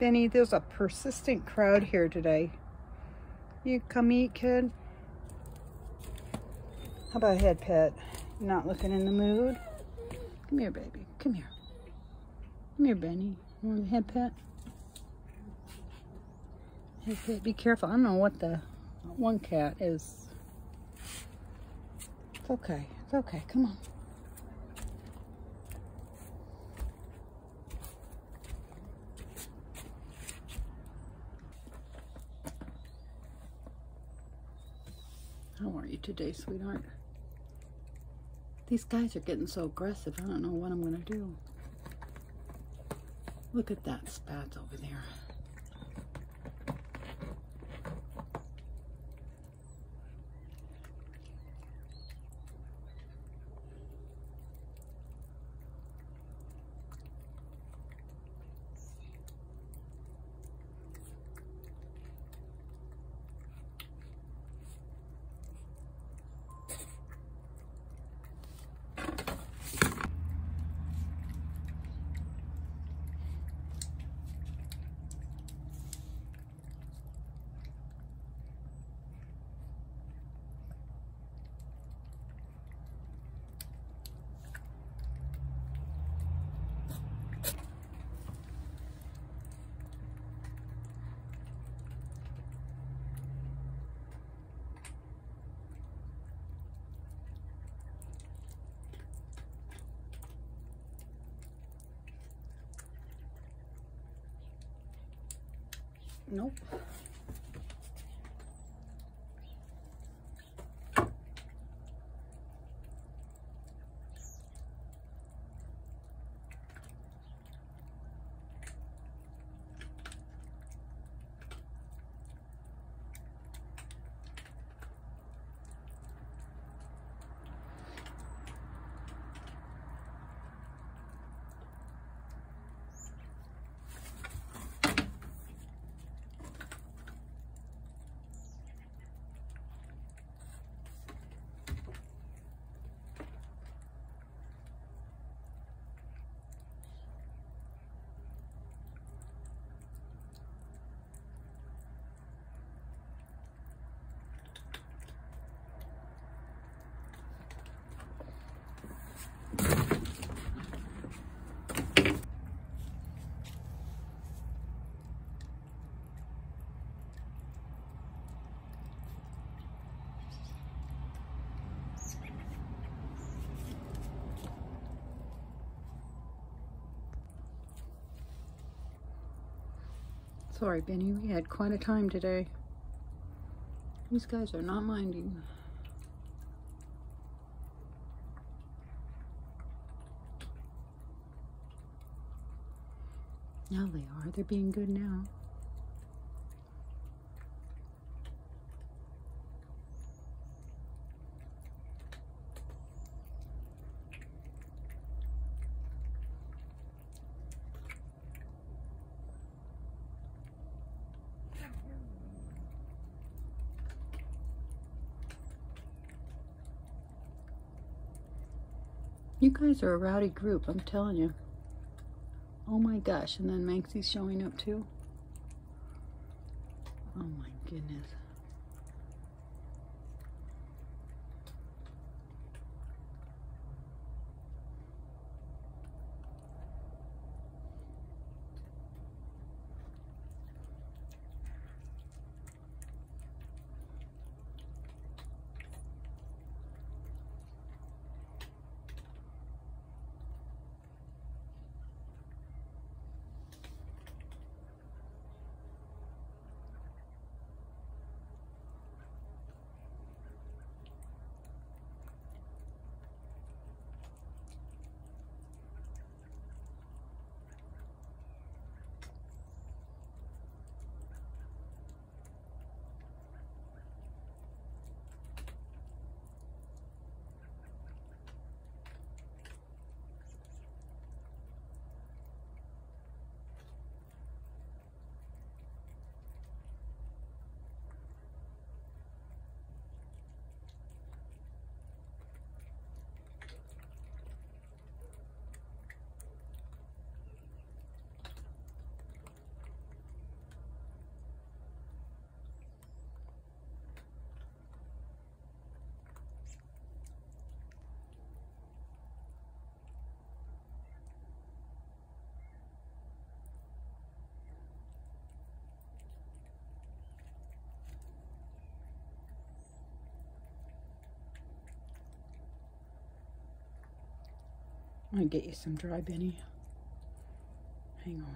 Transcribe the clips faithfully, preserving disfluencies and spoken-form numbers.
Benny, there's a persistent crowd here today. You come eat, kid? How about a head pet? You're not looking in the mood? Come here, baby. Come here. Come here, Benny. You want a head pet? Head pet. Be careful. I don't know what the one cat is. It's okay. It's okay. Come on. How are you today, sweetheart? These guys are getting so aggressive. I don't know what I'm going to do. Look at that spats over there. Nope. Sorry, Benny, we had quite a time today. These guys are not minding. Now they are. They're being good now. You guys are a rowdy group, I'm telling you. Oh my gosh, and then Manksy's showing up too. Oh my goodness. I'm gonna get you some dry, Benny. Hang on.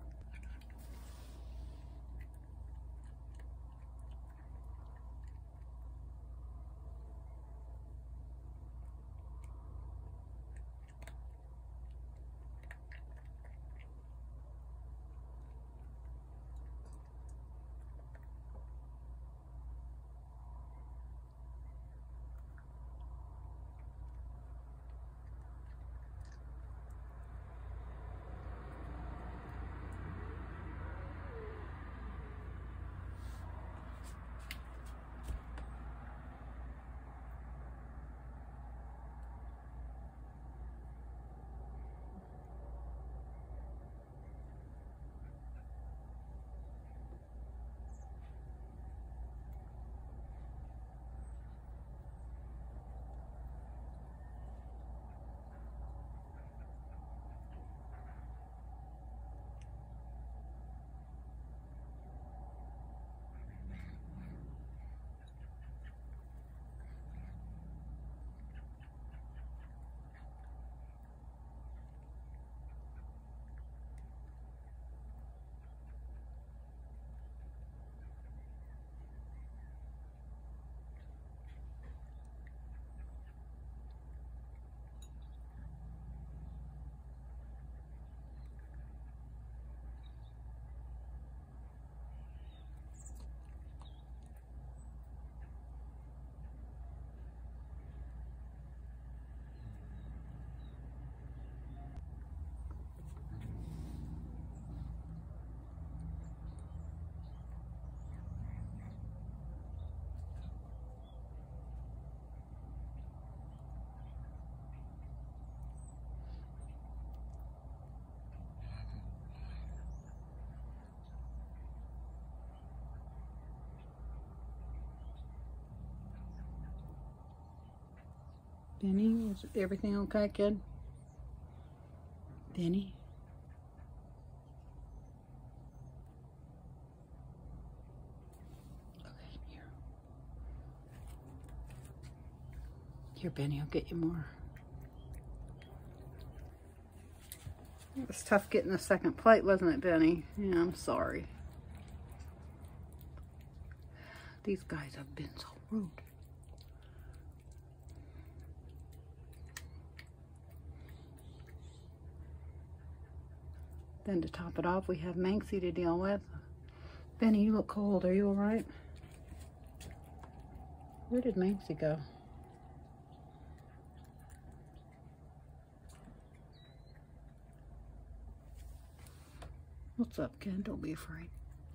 Benny, is everything okay, kid? Benny? Okay, here. Here, Benny, I'll get you more. It was tough getting the second plate, wasn't it, Benny? Yeah, I'm sorry. These guys have been so rude. Then to top it off, we have Manxie to deal with. Benny, you look cold. Are you all right? Where did Manxie go? What's up, kid? Don't be afraid.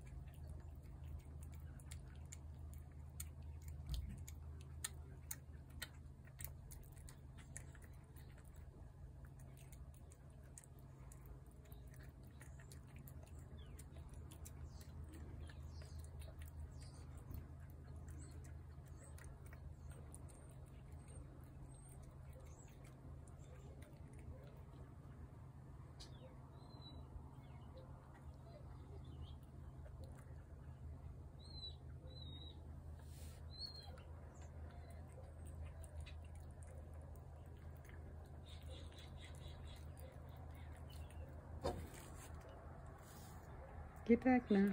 Get back now.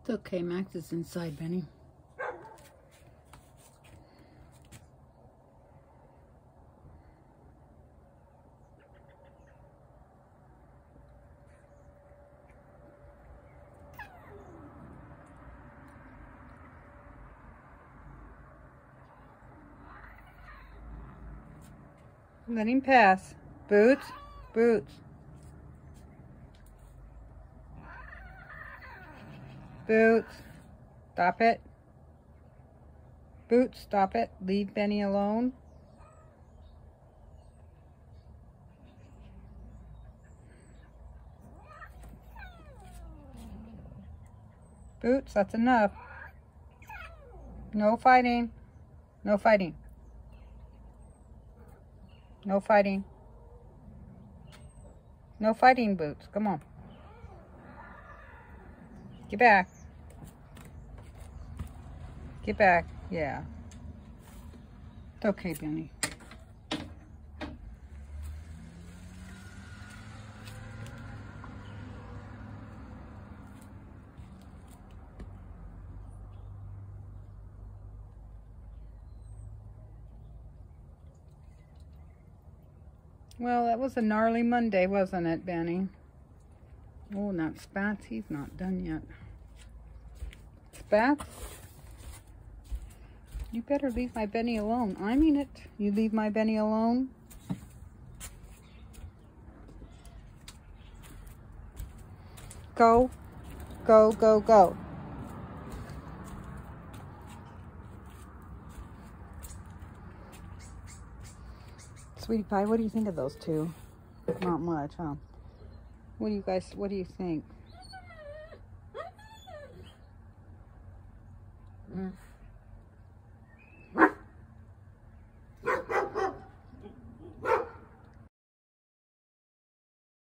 It's okay, Max is inside, Benny. Let him pass. Boots, Boots. Boots, stop it. Boots, stop it. Leave Benny alone. Boots, that's enough. No fighting. No fighting. No fighting. No fighting, Boots. Come on. Get back. Get back. Yeah. It's okay, Benny. Well, that was a gnarly Monday, wasn't it, Benny? Oh, not Spats. He's not done yet. Spats? You better leave my Benny alone. I mean it. You leave my Benny alone. Go. Go, go, go. Sweetie Pie, what do you think of those two? Not much, huh? What do you guys, what do you think? Mm.